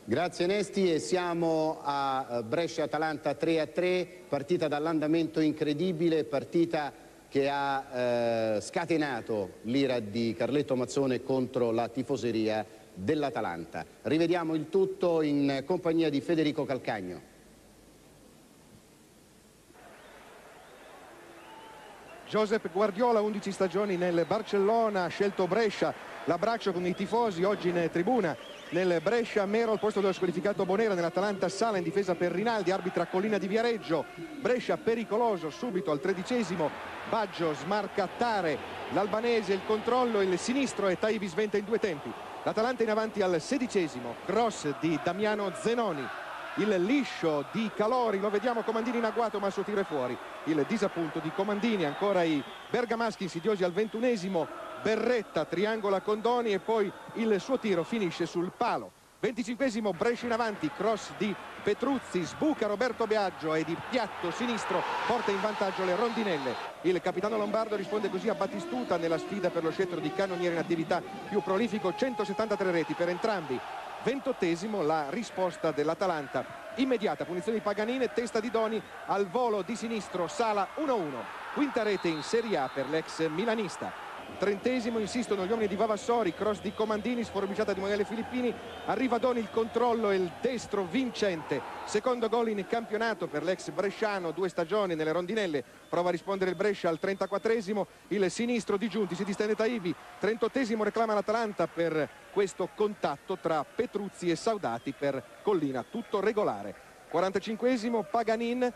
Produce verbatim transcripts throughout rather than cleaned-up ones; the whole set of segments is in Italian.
Grazie Nesti, e siamo a Brescia-Atalanta tre a tre, partita dall'andamento incredibile, partita che ha eh, scatenato l'ira di Carletto Mazzone contro la tifoseria dell'Atalanta. Rivediamo il tutto in compagnia di Federico Calcagno. Josep Guardiola, undici stagioni nel Barcellona, ha scelto Brescia, l'abbraccio con i tifosi oggi in tribuna. Nel Brescia Mero al posto dello squalificato Bonera, nell'Atalanta Sala in difesa per Rinaldi, arbitra Collina di Viareggio. Brescia pericoloso subito al tredicesimo, Baggio smarca Tare, l'albanese, il controllo, il sinistro e Taibi sventa in due tempi. L'Atalanta in avanti al sedicesimo, cross di Damiano Zenoni. Il liscio di Calori, lo vediamo Comandini in agguato ma il suo tiro è fuori. Il disappunto di Comandini, ancora i bergamaschi insidiosi al ventunesimo, Berretta triangola Condoni e poi il suo tiro finisce sul palo. venticinquesimo, Brescia in avanti, cross di Petruzzi, sbuca Roberto Biagio e di piatto sinistro porta in vantaggio le rondinelle. Il capitano lombardo risponde così a Battistuta nella sfida per lo scettro di cannoniere in attività più prolifico, centosettantatré reti per entrambi. ventottesimo, la risposta dell'Atalanta, immediata punizione di Paganin, testa di Doni al volo di sinistro, Sala uno a uno, quinta rete in Serie A per l'ex milanista. trentesimo, insistono gli uomini di Vavassori, cross di Comandini, sforbiciata di Emanuele Filippini, arriva Doni, il controllo e il destro vincente, secondo gol in campionato per l'ex bresciano, due stagioni nelle rondinelle, prova a rispondere il Brescia al trentaquattresimo, il sinistro di Giunti, si distende Taibi, trentottesimo reclama l'Atalanta per questo contatto tra Petruzzi e Saudati per Collina, tutto regolare. quarantacinquesimo, Paganin,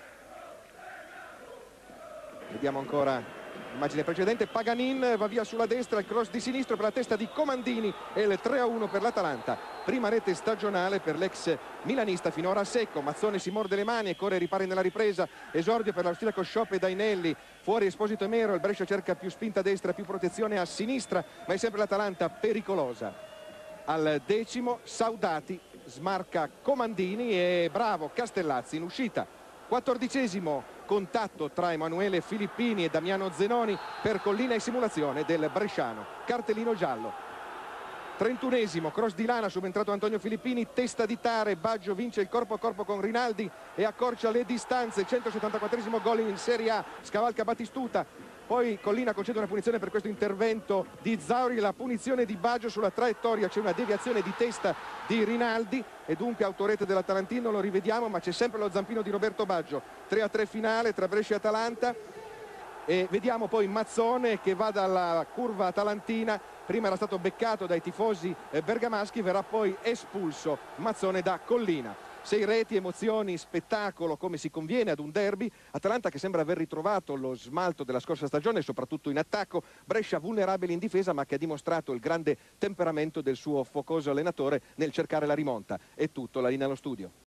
vediamo ancora immagine precedente, Paganin va via sulla destra, il cross di sinistro per la testa di Comandini e il tre a uno per l'Atalanta. Prima rete stagionale per l'ex milanista finora a secco. Mazzone si morde le mani e corre e ripara nella ripresa. Esordio per l'austriaco Schopp e Dainelli. Fuori Esposito e Mero, il Brescia cerca più spinta a destra, più protezione a sinistra, ma è sempre l'Atalanta pericolosa. Al decimo, Saudati smarca Comandini e bravo Castellazzi in uscita. quattordicesimo, contatto tra Emanuele Filippini e Damiano Zenoni per Collina e simulazione del bresciano, cartellino giallo. trentunesimo, cross di Lana, subentrato Antonio Filippini, testa di Tare, Baggio vince il corpo a corpo con Rinaldi e accorcia le distanze. centosettantaquattresimo gol in Serie A, scavalca Battistuta. Poi Collina concede una punizione per questo intervento di Zauri, la punizione di Baggio sulla traiettoria, c'è una deviazione di testa di Rinaldi e dunque autorete dell'Atalantino, lo rivediamo, ma c'è sempre lo zampino di Roberto Baggio. tre a tre finale tra Brescia e Atalanta e vediamo poi Mazzone che va dalla curva atalantina, prima era stato beccato dai tifosi bergamaschi, verrà poi espulso Mazzone da Collina. Sei reti, emozioni, spettacolo come si conviene ad un derby. Atalanta che sembra aver ritrovato lo smalto della scorsa stagione, soprattutto in attacco. Brescia vulnerabile in difesa, ma che ha dimostrato il grande temperamento del suo focoso allenatore nel cercare la rimonta. È tutto, la linea allo studio.